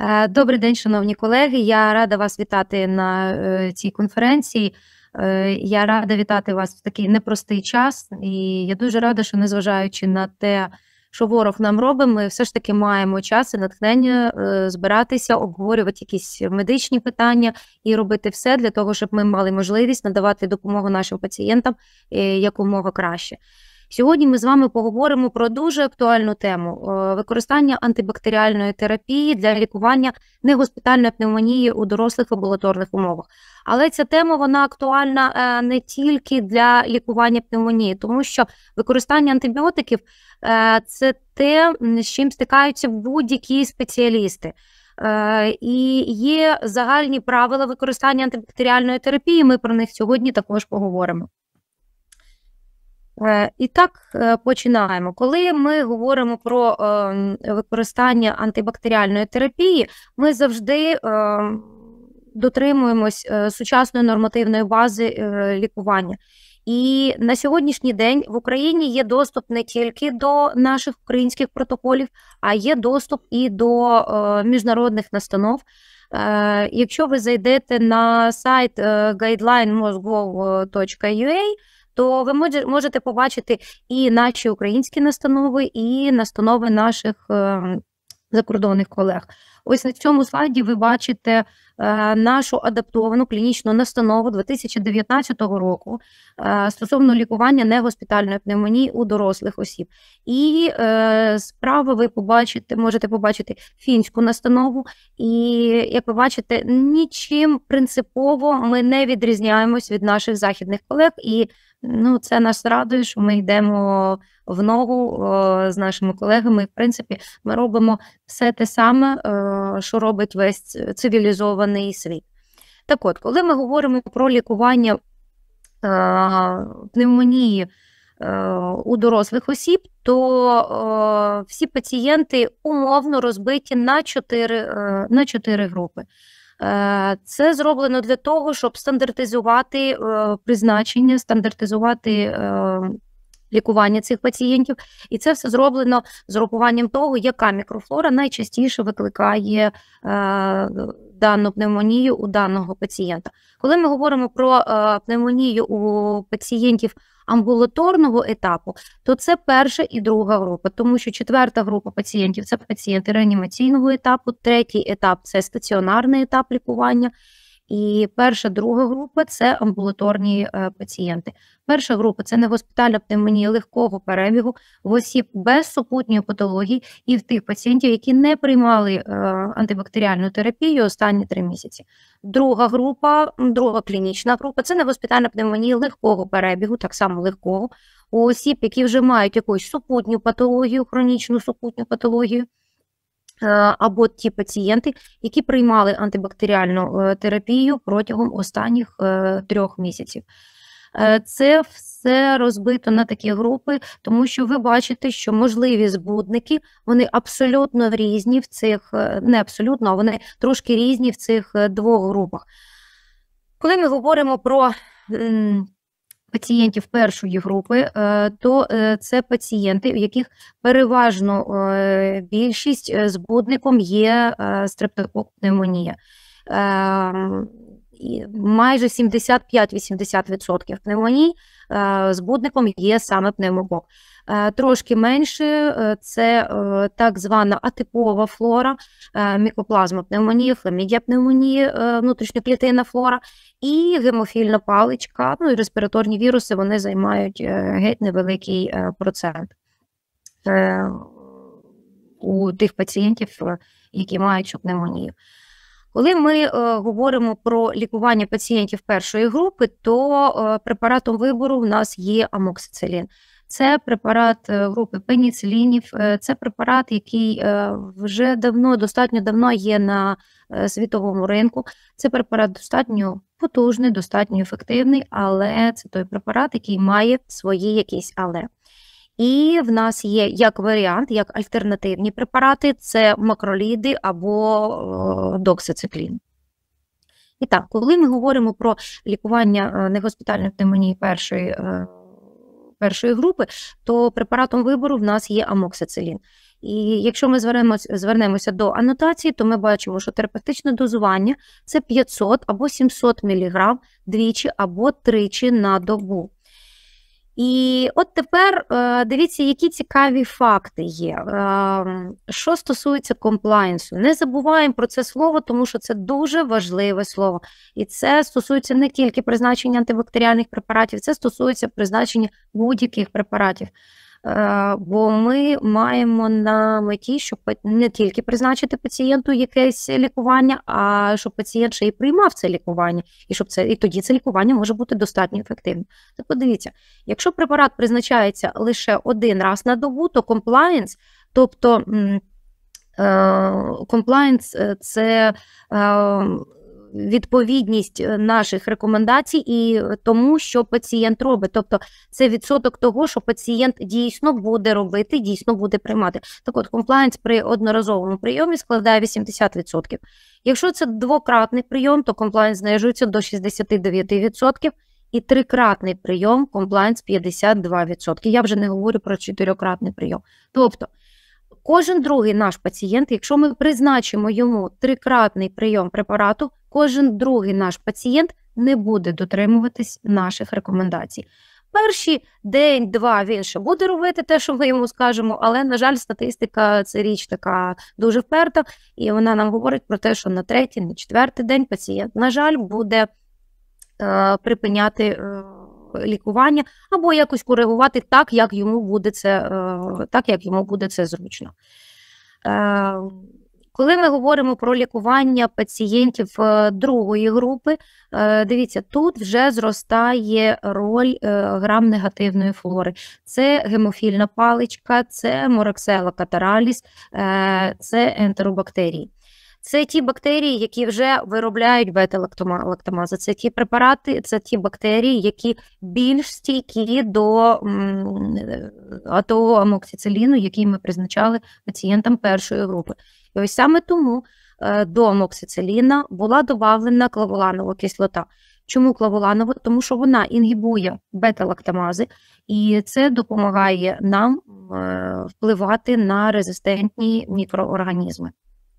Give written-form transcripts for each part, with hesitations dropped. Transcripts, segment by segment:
Добрий день, шановні колеги. Я рада вас вітати на цій конференції. Я рада вітати вас в такий непростий час. І я дуже рада, що незважаючи на те, що ворог нам робить, ми все ж таки маємо час і натхнення збиратися, обговорювати якісь медичні питання і робити все для того, щоб ми мали можливість надавати допомогу нашим пацієнтам якомога краще. Сьогодні ми з вами поговоримо про дуже актуальну тему – використання антибактеріальної терапії для лікування негоспітальної пневмонії у дорослих амбулаторних умовах. Але ця тема, вона актуальна не тільки для лікування пневмонії, тому що використання антибіотиків – це те, з чим стикаються будь-які спеціалісти. І є загальні правила використання антибактеріальної терапії, ми про них сьогодні також поговоримо. І так, починаємо. Коли ми говоримо про використання антибактеріальної терапії, ми завжди дотримуємось сучасної нормативної бази лікування. І на сьогоднішній день в Україні є доступ не тільки до наших українських протоколів, а є доступ і до міжнародних настанов. Якщо ви зайдете на сайт guideline.mosgov.ua, то ви можете побачити і наші українські настанови, і настанови наших закордонних колег. Ось на цьому слайді ви бачите нашу адаптовану клінічну настанову 2019 року стосовно лікування негоспітальної пневмонії у дорослих осіб. І справа ви можете побачити фінську настанову. І, як ви бачите, нічим принципово ми не відрізняємось від наших західних колег. І це нас радує, що ми йдемо в ногу з нашими колегами. В принципі, ми робимо все те саме, що робить весь цивілізований світ. Так от, коли ми говоримо про лікування пневмонії у дорослих осіб, то всі пацієнти умовно розбиті на 4 групи. Це зроблено для того, щоб стандартизувати призначення, стандартизувати лікування цих пацієнтів. І це все зроблено з урахуванням того, яка мікрофлора найчастіше викликає дану пневмонію у даного пацієнта. Коли ми говоримо про пневмонію у пацієнтів амбулаторного етапу, то це перша і друга група, тому що четверта група пацієнтів – це пацієнти реанімаційного етапу, третій етап – це стаціонарний етап лікування, і перша, друга група – це амбулаторні пацієнти. Перша група – це негоспітальна пневмонія легкого перебігу в осіб без супутньої патології і в тих пацієнтів, які не приймали антибактеріальну терапію останні 3 місяці. Друга група, друга клінічна група – це негоспітальна пневмонія легкого перебігу, так само легкого, у осіб, які вже мають якусь супутню патологію, хронічну супутню патологію, або ті пацієнти, які приймали антибактеріальну терапію протягом останніх 3 місяців. Це все розбито на такі групи, тому що ви бачите, що можливі збудники, вони абсолютно різні в цих, не абсолютно, а вони трошки різні в цих 2 групах. Коли ми говоримо про пацієнтів першої групи, то це пацієнти, у яких переважно більшість збудником є стрептокок-пневмонія. Майже 75-80% пневмоній збудником є саме пневмокок. Трошки менше – це так звана атипова флора, мікоплазма пневмонія, хламідія пневмонії, внутрішньоклітинна флора і гемофільна паличка, і респіраторні віруси, вони займають геть невеликий процент у тих пацієнтів, які мають цю пневмонію. Коли ми говоримо про лікування пацієнтів першої групи, то препаратом вибору в нас є амоксицилін. Це препарат групи пеніцилінів, це препарат, який вже достатньо давно є на світовому ринку. Це препарат достатньо потужний, достатньо ефективний, але це той препарат, який має свої якісь але. І в нас є як варіант, як альтернативні препарати, це макроліди або доксициклін. І так, коли ми говоримо про лікування негоспітальної пневмонії першої групи, то препаратом вибору в нас є амоксицилін. І якщо ми звернемося до анотації, то ми бачимо, що терапевтичне дозування – це 500 або 700 мг двічі або тричі на добу. І от тепер дивіться, які цікаві факти є. Що стосується комплаєнсу, не забуваємо про це слово, тому що це дуже важливе слово. І це стосується не тільки призначення антибактеріальних препаратів, це стосується призначення будь-яких препаратів. Бо ми маємо на меті, щоб не тільки призначити пацієнту якесь лікування, а щоб пацієнт ще й приймав це лікування, і тоді це лікування може бути достатньо ефективним. Так подивіться, якщо препарат призначається лише один раз на добу, то комплаєнс, тобто комплаєнс – це відповідність наших рекомендацій і тому, що пацієнт робить. Тобто це відсоток того, що пацієнт дійсно буде робити, дійсно буде приймати. Так от, комплаєнс при одноразовому прийомі складає 80%. Якщо це двократний прийом, то комплаєнс знижується до 69%. І трикратний прийом – комплаєнс 52%. Я вже не говорю про чотирикратний прийом. Тобто, кожен другий наш пацієнт, якщо ми призначимо йому трикратний прийом препарату, кожен другий наш пацієнт не буде дотримуватись наших рекомендацій. Перші день-два він ще буде робити те, що ми йому скажемо, але, на жаль, статистика – це річ така дуже вперта, і вона нам говорить про те, що на третій, на четвертий день пацієнт, на жаль, буде припиняти лікування або якось коригувати так, як йому буде це зручно. Коли ми говоримо про лікування пацієнтів другої групи, дивіться, тут вже зростає роль грам-негативної флори. Це гемофільна паличка, це мораксела катараліс, це ентеробактерії. Це ті бактерії, які вже виробляють бета-лактамази. Це ті препарати, це ті бактерії, які більш стійкі до того амоксициліну, який ми призначали пацієнтам першої групи. І ось саме тому до амоксициліна була додавлена клавуланова кислота. Чому клавуланова? Тому що вона інгібує бета-лактамази, і це допомагає нам впливати на резистентні мікроорганізми.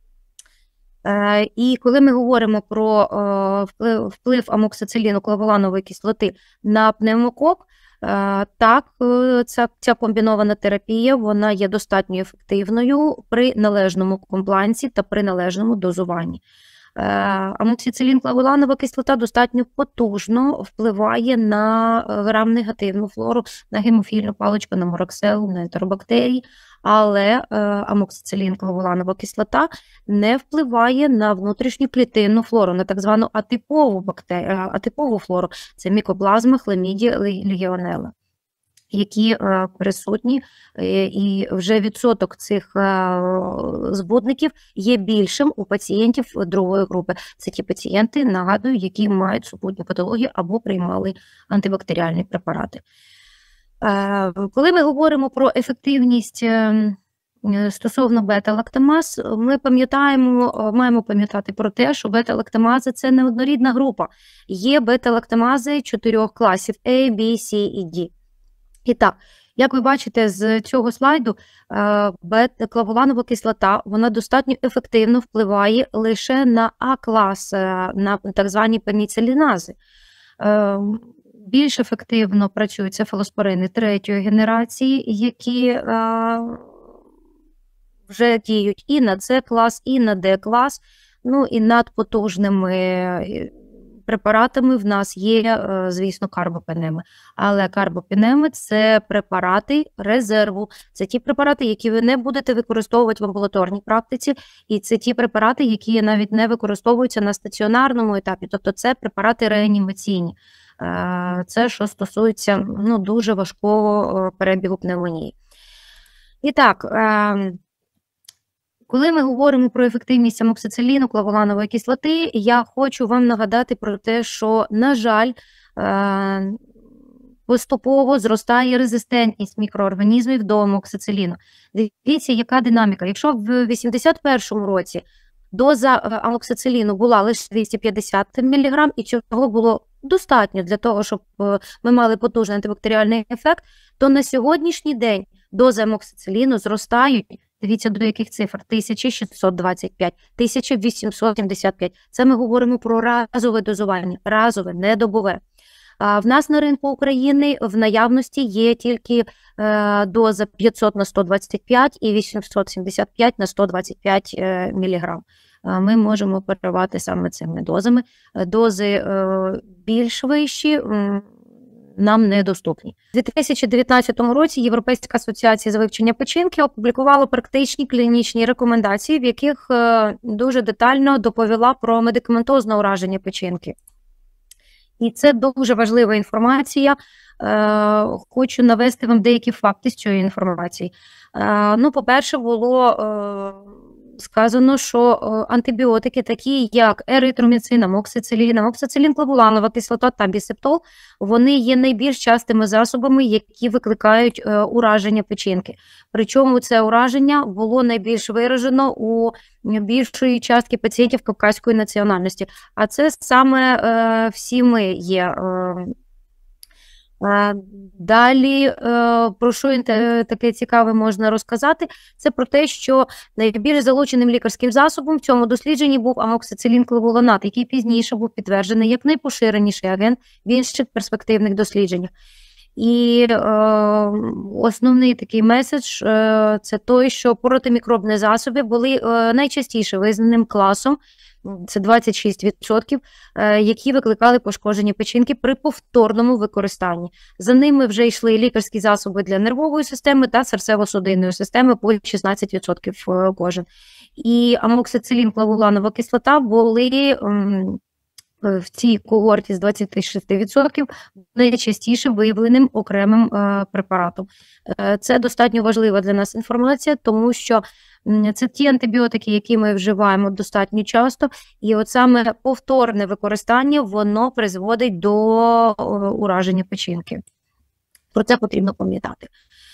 І коли ми говоримо про вплив амоксициліну клавуланової кислоти на пневмокок, так, ця комбінована терапія, вона є достатньо ефективною при належному комплаєнсі та при належному дозуванні. Амоксицилін клавуланова кислота достатньо потужно впливає на грам-негативну флору, на гемофільну паличку, на моракселу, на ентеробактерії, але амоксицилін клавуланова кислота не впливає на внутрішню клітинну флору, на так звану атипову флору. Це мікоплазма, хламідія, легіонела, які присутні, і вже відсоток цих збудників є більшим у пацієнтів другої групи. Це ті пацієнти, нагадую, які мають супутню патологію або приймали антибактеріальні препарати. Коли ми говоримо про ефективність стосовно бета-лактамаз, ми маємо пам'ятати про те, що бета-лактамази – це не однорідна група. Є бета-лактамази 4 класів A, B, C і D. І так, як ви бачите з цього слайду, клавуланова кислота, вона достатньо ефективно впливає лише на А-клас, на так звані пеніцилінази. Більш ефективно працюють цефалоспорини 3-ї генерації, які вже діють і на С-клас, і на Д-клас, ну і над потужними препаратами в нас є, звісно, карбопенеми. Але карбопенеми – це препарати резерву. Це ті препарати, які ви не будете використовувати в амбулаторній практиці, і це ті препарати, які навіть не використовуються на стаціонарному етапі. Тобто це препарати реанімаційні. Це що стосується дуже важкого перебігу пневмонії. І так, коли ми говоримо про ефективність амоксициліну, клавуланової кислоти, я хочу вам нагадати про те, що, на жаль, поступово зростає резистентність мікроорганізмів до амоксициліну. Дивіться, яка динаміка. Якщо в 1981 році доза амоксициліну була лише 250 мг, і цього було достатньо для того, щоб ми мали потужний антибактеріальний ефект, то на сьогоднішній день дози амоксициліну зростають Дивіться, до яких цифр? 1625, 1875. Це ми говоримо про разове дозування, разове, не добове. В нас на ринку України в наявності є тільки доза 500 на 125 і 875 на 125 мг. Ми можемо оперувати саме цими дозами. Дози більш вищі нам недоступні. У 2019 році Європейська асоціація з вивчення печінки опублікувала практичні клінічні рекомендації, в яких дуже детально доповіла про медикаментозне ураження печінки. І це дуже важлива інформація. Хочу навести вам деякі факти з цієї інформації. По-перше, було сказано, що антибіотики, такі як еритроміцин, амоксицилін, клавуланова кислота та бісептол, вони є найбільш частими засобами, які викликають ураження печінки. Причому це ураження було найбільш виражено у більшої частки пацієнтів кавказької національності. А це саме всі ми є. Далі, про що таке цікаве можна розказати, це про те, що найбільш залученим лікарським засобом в цьому дослідженні був амоксицилін-клавулонат, який пізніше був підтверджений як найпоширеніший агент в інших перспективних дослідженнях. І основний такий меседж – це той, що протимікробні засоби були найчастіше визнаним класом, це 26%, які викликали пошкодження печінки при повторному використанні. За ними вже йшли лікарські засоби для нервової системи та серцево-судинної системи по 16% кожен. І амоксицилін-клавуланова кислота були в цій когорті з 26% найчастіше виявленим окремим препаратом. Це достатньо важлива для нас інформація, тому що це ті антибіотики, які ми вживаємо достатньо часто, і от саме повторне використання, воно призводить до ураження печінки. Про це потрібно пам'ятати.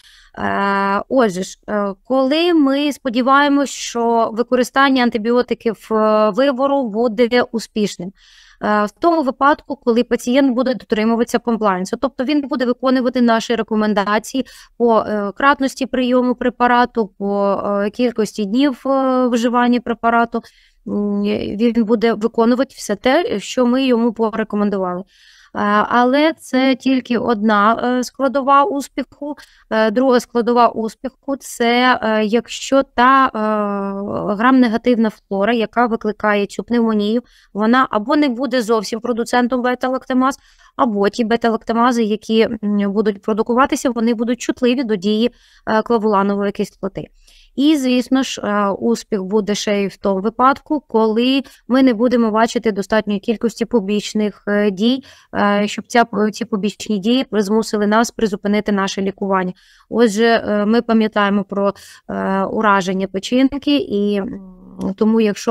Отже ж, коли ми сподіваємось, що використання антибіотиків вибору буде успішним, в тому випадку, коли пацієнт буде дотримуватися комплаєнсу, тобто він буде виконувати наші рекомендації по кратності прийому препарату, по кількості днів вживання препарату, він буде виконувати все те, що ми йому порекомендували. Але це тільки одна складова успіху. Друга складова успіху – це якщо та грам-негативна флора, яка викликає цю пневмонію, вона або не буде зовсім продуцентом бета-лактамаз, або ті бета-лактамази, які будуть продукуватися, вони будуть чутливі до дії клавуланової кислоти. І, звісно ж, успіх буде ще й в тому випадку, коли ми не будемо бачити достатньої кількості побічних дій, щоб ці побічні дії змусили нас призупинити наше лікування. Отже, ми пам'ятаємо про ураження печінки, і тому якщо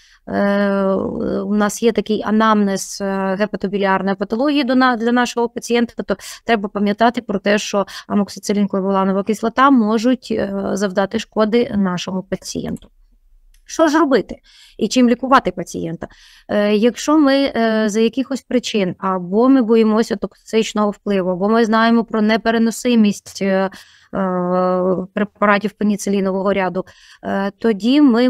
у нас є такий анамнез гепатобіліарної патології для нашого пацієнта, то треба пам'ятати про те, що амоксицилін-клавуланова кислота можуть завдати шкоди нашому пацієнту. Що ж робити і чим лікувати пацієнта? Якщо ми за якихось причин, або ми боїмося токсичного впливу, або ми знаємо про непереносимість препаратів пеніцилінового ряду, тоді ми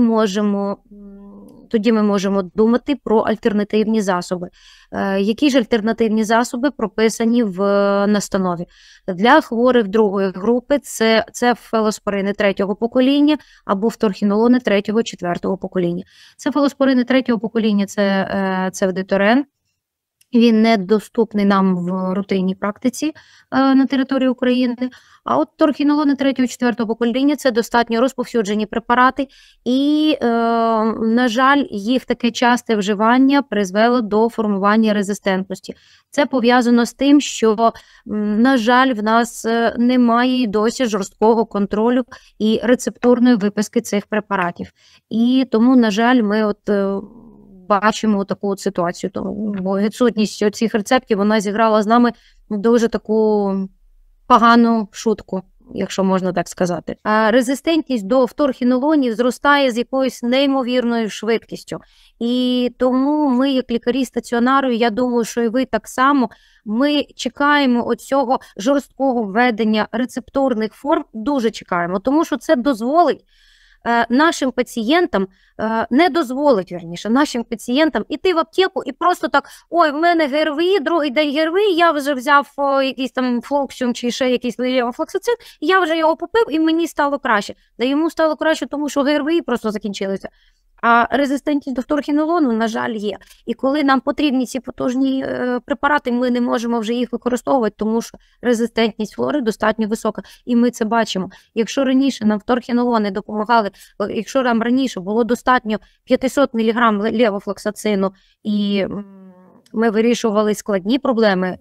можемо думати про альтернативні засоби. Які ж альтернативні засоби прописані в настанові? Для хворих другої групи це цефалоспорини 3-го покоління або вторхінолони 3-4 покоління. Цефалоспорини 3-го покоління – це цевдиторен. Він недоступний нам в рутинній практиці на території України. А от торхінолони 3-4 покоління – це достатньо розповсюджені препарати, і, на жаль, їх таке часте вживання призвело до формування резистентності. Це пов'язано з тим, що, на жаль, в нас немає досі жорсткого контролю і рецептурної виписки цих препаратів. І тому, на жаль, ми бачимо таку ситуацію, бо відсутність цих рецептів, вона зіграла з нами дуже таку погану шутку, якщо можна так сказати. Резистентність до вторхінолонів зростає з якоюсь неймовірною швидкістю. І тому ми, як лікарі стаціонару, я думаю, що і ви так само, ми чекаємо оцього жорсткого введення рецептурних форм, дуже чекаємо, тому що це дозволить нашим пацієнтам не дозволить, вірніше, нашим пацієнтам іти в аптеку і просто так, ой, в мене ГРВІ, другий день ГРВІ, я вже взяв якийсь там флоксіум чи ще якийсь левофлоксацин, я вже його попив і мені стало краще. Да йому стало краще, тому що ГРВІ просто закінчилися. А резистентність до фторхінолону, на жаль, є. І коли нам потрібні ці потужні препарати, ми не можемо вже їх використовувати, тому що резистентність флори достатньо висока. І ми це бачимо. Якщо раніше нам фторхінолони допомагали, якщо нам раніше було достатньо 500 мг левофлоксацину, і ми вирішували складні проблеми,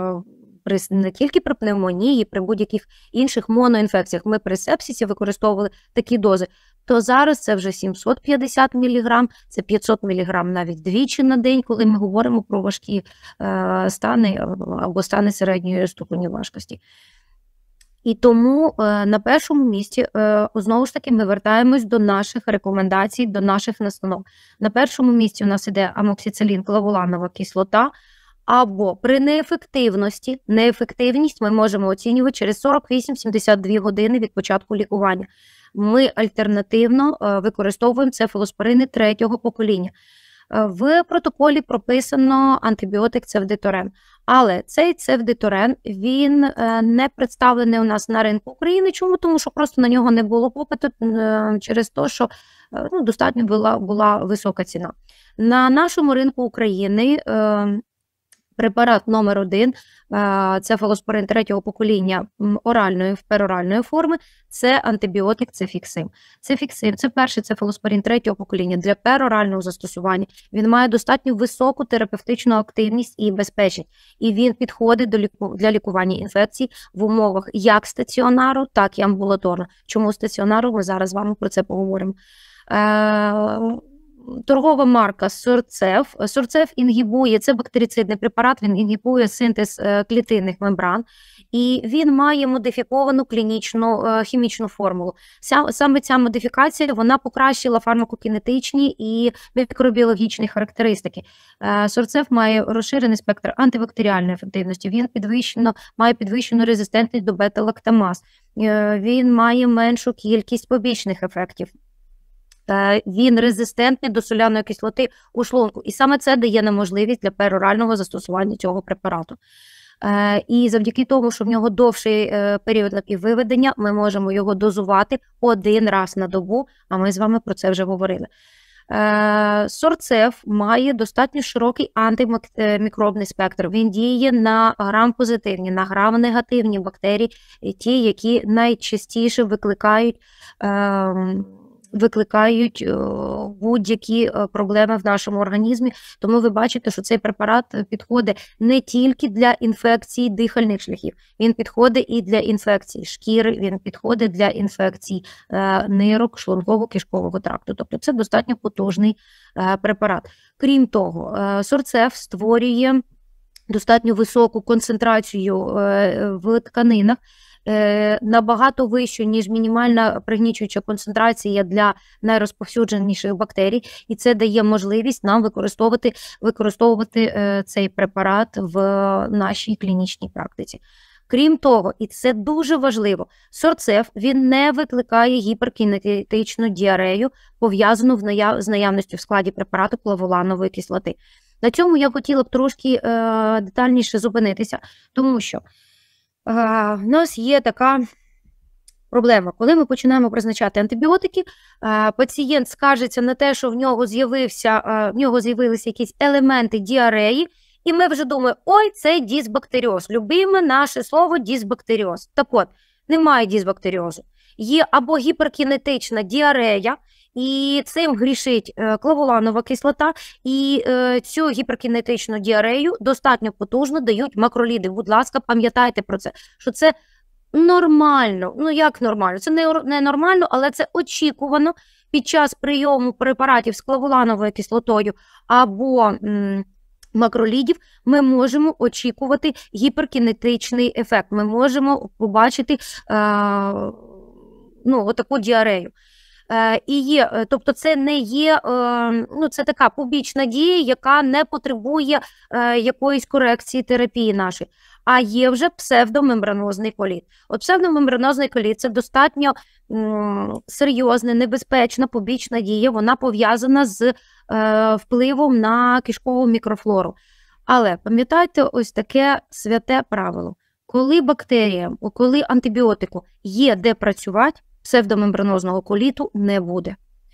не тільки при пневмонії, при будь-яких інших моноінфекціях, ми при сепсисі використовували такі дози, то зараз це вже 750 мг, це 500 мг навіть двічі на день, коли ми говоримо про важкі стани або стани середньої ступені важкості. І тому на першому місці, знову ж таки, ми вертаємось до наших рекомендацій, до наших настанов. На першому місці у нас іде амоксицилін, клавуланова кислота, або при неефективність ми можемо оцінювати через 48-72 години від початку лікування. Ми альтернативно використовуємо цефалоспорини 3-го покоління. В протоколі прописано антибіотик цевдиторен, але цей цевдиторен, він не представлений у нас на ринку України. Чому? Тому що просто на нього не було попиту через те, що достатньо була висока ціна. На нашому ринку України препарат номер 1, цефалоспорин 3-го покоління оральної, пероральної форми, це антибіотик цефіксим. Цефіксим – це перший цефалоспорин 3-го покоління для перорального застосування. Він має достатньо високу терапевтичну активність і безпечність. І він підходить для лікування інфекцій в умовах як стаціонару, так і амбулаторно. Чому стаціонару? Ми зараз з вами про це поговоримо. Торгова марка Сорцев. Сорцев інгібує, це бактерицидний препарат, він інгібує синтез клітинних мембран, і він має модифіковану клінічну хімічну формулу. Саме ця модифікація, вона покращила фармакокінетичні і мікробіологічні характеристики. Сорцев має розширений спектр антибактеріальної ефективності, він має підвищену резистентність до бета-лактамаз, він має меншу кількість побічних ефектів. Він резистентний до соляної кислоти у шлунку. І саме це дає нам можливість для перорального застосування цього препарату. І завдяки тому, що в нього довший період напіввиведення, ми можемо його дозувати 1 раз на добу, а ми з вами про це вже говорили. Сорцев має достатньо широкий антимікробний спектр. Він діє на грам-позитивні, на грам-негативні бактерії, ті, які найчастіше викликають будь-які проблеми в нашому організмі. Тому ви бачите, що цей препарат підходить не тільки для інфекцій дихальних шляхів, він підходить і для інфекцій шкіри, він підходить для інфекцій нирок, шлунково-кишкового тракту. Тобто це достатньо потужний препарат. Крім того, Сорцев створює достатньо високу концентрацію в тканинах, набагато вищу, ніж мінімальна пригнічуюча концентрація для найрозповсюдженіших бактерій, і це дає можливість нам використовувати цей препарат в нашій клінічній практиці. Крім того, і це дуже важливо, Сорцев, він не викликає гіперкінетичну діарею, пов'язану з наявністю в складі препарату клавуланової кислоти. На цьому я хотіла б трошки детальніше зупинитися, тому що в нас є така проблема. Коли ми починаємо призначати антибіотики, пацієнт скаржиться на те, що в нього з'явилися якісь елементи діареї, і ми вже думаємо, ой, це дисбактеріоз. Любиме наше слово дисбактеріоз. Так от, немає дисбактеріозу. Є або гіперкінетична діарея, і цим грішить клавуланова кислота, і цю гіперкінетичну діарею достатньо потужно дають макроліди. Будь ласка, пам'ятайте про це, що це нормально. Ну як нормально? Це не нормально, але це очікувано під час прийому препаратів з клавулановою кислотою або макролідів ми можемо очікувати гіперкінетичний ефект. Ми можемо побачити отаку діарею. Тобто це не є, це така побічна дія, яка не потребує якоїсь корекції терапії нашої. а є вже псевдомембранозний коліт. От псевдомембранозний коліт – це достатньо серйозна, небезпечна побічна дія, вона пов'язана з впливом на кишкову мікрофлору. Але пам'ятайте ось таке святе правило. Коли бактеріям, коли антибіотику є де працювати, псевдомембранозного коліту не буде.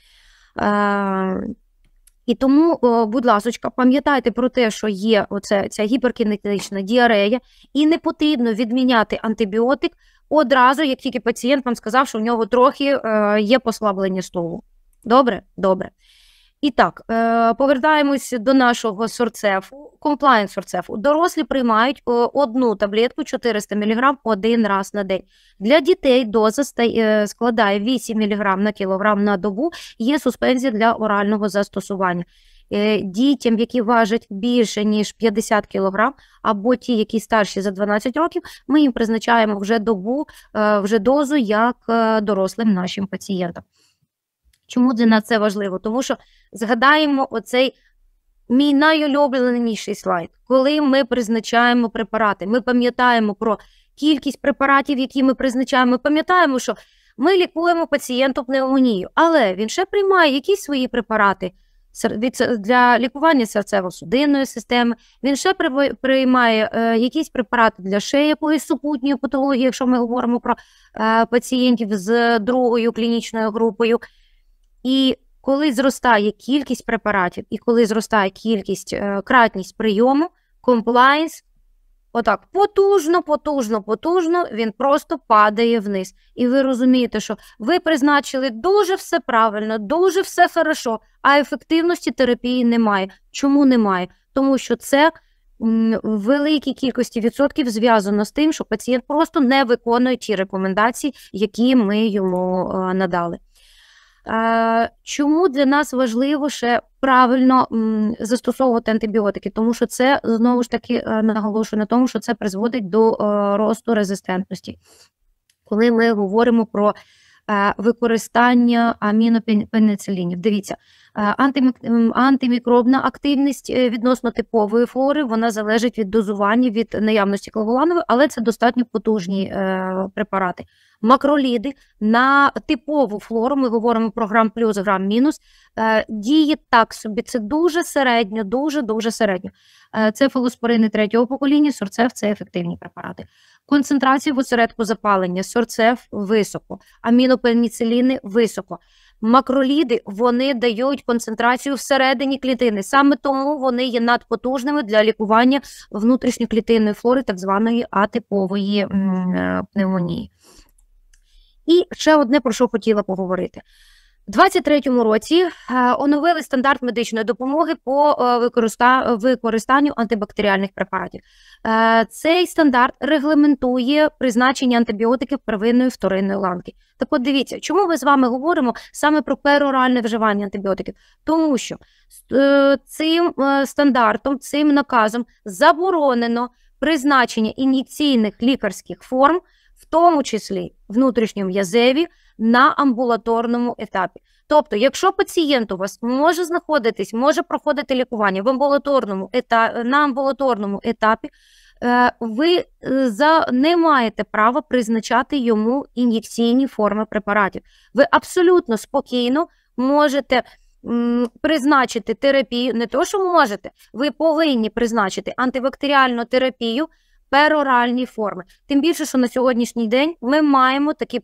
І тому, будь ласочка, пам'ятайте про те, що є ця гіперкінетична діарея, і не потрібно відміняти антибіотик одразу, як тільки пацієнт вам сказав, що в нього трохи є послаблення стулу. Добре? Добре. І так, повертаємось до нашого сорцефу, комплаєнт сорцефу. Дорослі приймають одну таблетку 400 мг один раз на день. Для дітей доза складає 8 мг на кілограм на добу, є суспензія для орального застосування. Дітям, які важать більше, ніж 50 кг, або ті, які старші за 12 років, ми їм призначаємо вже добу, вже дозу, як дорослим нашим пацієнтам. Чому для нас це важливо? Тому що згадаємо оцей мій найулюбленіший слайд. Коли ми призначаємо препарати, ми пам'ятаємо про кількість препаратів, які ми призначаємо, ми пам'ятаємо, що ми лікуємо пацієнту пневмонію, але він ще приймає якісь свої препарати для лікування серцево-судинної системи, він ще приймає якісь препарати для ще якоїсь супутньої патології, якщо ми говоримо про пацієнтів з другою клінічною групою. І коли зростає кількість препаратів, і коли зростає кратність прийому, комплаєнс отак потужно, він просто падає вниз. І ви розумієте, що ви призначили дуже все правильно, дуже все хорошо, а ефективності терапії немає. Чому немає? Тому що це в великій кількості відсотків зв'язано з тим, що пацієнт просто не виконує ті рекомендації, які ми йому надали. Чому для нас важливо ще правильно застосовувати антибіотики? Тому що це, знову ж таки, наголошую на тому, що це призводить до росту резистентності. Коли ми говоримо про використання амінопеніцилінів. Дивіться, антимікробна активність відносно типової флори, вона залежить від дозування, від наявності клавуланової, але це достатньо потужні препарати. Макроліди на типову флору, ми говоримо про грам плюс, грам мінус, діє так собі, це дуже середньо, дуже середньо. Це фолоспорини третього покоління, сорцеф – це ефективні препарати. Концентрація в осередку запалення, сорцеф – високо, амінопеніциліни – високо. Макроліди, вони дають концентрацію всередині клітини, саме тому вони є надпотужними для лікування внутрішньоклітинної флори, так званої атипової пневмонії. І ще одне, про що хотіла поговорити. У 2023 році оновили стандарт медичної допомоги по використанню антибактеріальних препаратів. Цей стандарт регламентує призначення антибіотиків первинної і вторинної ланки. Так от дивіться, чому ми з вами говоримо саме про пероральне вживання антибіотиків? Тому що цим стандартом, цим наказом заборонено призначення ін'єкційних лікарських форм, в тому числі внутрішньом'язеві, на амбулаторному етапі. Тобто, якщо пацієнт у вас може знаходитись, може проходити лікування на амбулаторному етапі, ви не маєте права призначати йому ін'єкційні форми препаратів. Ви абсолютно спокійно можете призначити терапію, не то, що можете, ви повинні призначити антибактеріальну терапію пероральні форми. Тим більше, що на сьогоднішній день ми маємо такі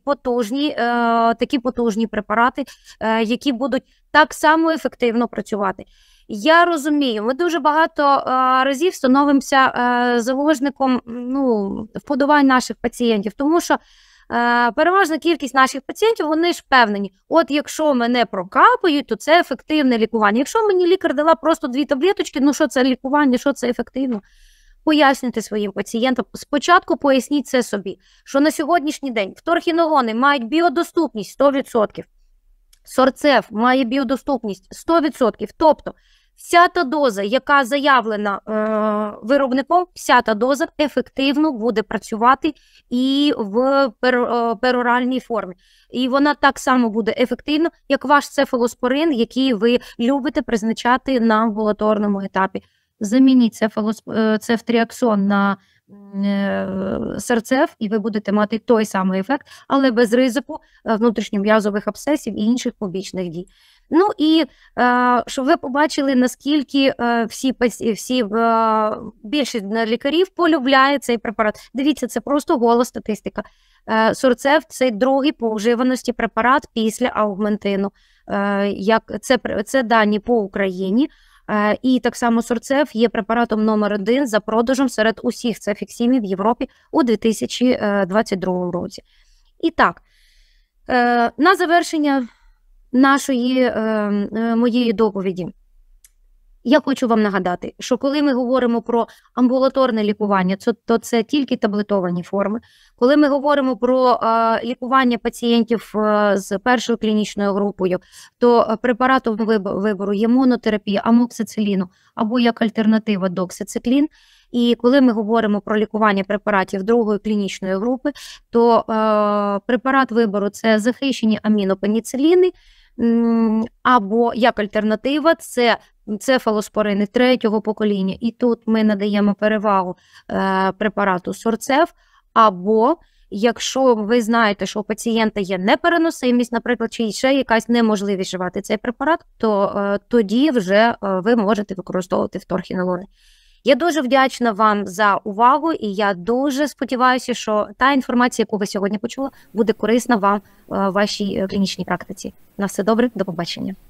потужні препарати, які будуть так само ефективно працювати. Я розумію, ми дуже багато разів становимося заложником вподобань наших пацієнтів, тому що переважна кількість наших пацієнтів, вони ж впевнені, от якщо мене прокапають, то це ефективне лікування. Якщо мені лікар дала просто 2 таблеточки, ну що це лікування, що це ефективно? Пояснюйте своїм пацієнтам, спочатку поясніть це собі, що на сьогоднішній день вторхінолони мають біодоступність 100%, сорцеф має біодоступність 100%, тобто вся та доза, яка заявлена виробником, вся та доза ефективно буде працювати і в пероральній формі. І вона так само буде ефективна, як ваш цефалоспорин, який ви любите призначати на амбулаторному етапі. Замініть цефтріаксон на серцев, і ви будете мати той самий ефект, але без ризику внутрішньом'язових абсцесів і інших побічних дій. Ну і щоб ви побачили, наскільки більшість лікарів полюбляє цей препарат. Дивіться, це просто гола статистика. Сорцев – це другий по вживаності препарат після аугментину. Це дані по Україні. І так само Сорцев є препаратом номер 1 за продажем серед усіх цефіксімів в Європі у 2022 році. І так, на завершення моєї доповіді, я хочу вам нагадати, що коли ми говоримо про амбулаторне лікування, то це тільки таблетовані форми. Коли ми говоримо про лікування пацієнтів з першою клінічною групою, то препаратом вибору є монотерапія амоксициліну або як альтернатива доксициклін. І коли ми говоримо про лікування препаратів другої клінічної групи, то препарат вибору – це захищені амінопеніциліни, або як альтернатива – це цефалоспорини третього покоління. І тут ми надаємо перевагу препарату Сорцев, або якщо ви знаєте, що у пацієнта є непереносимість, наприклад, чи ще якась неможливість вживати цей препарат, то тоді вже ви можете використовувати вторхінолони. Я дуже вдячна вам за увагу, і я дуже сподіваюся, що та інформація, яку ви сьогодні почули, буде корисна вам в вашій клінічній практиці. На все добре, до побачення.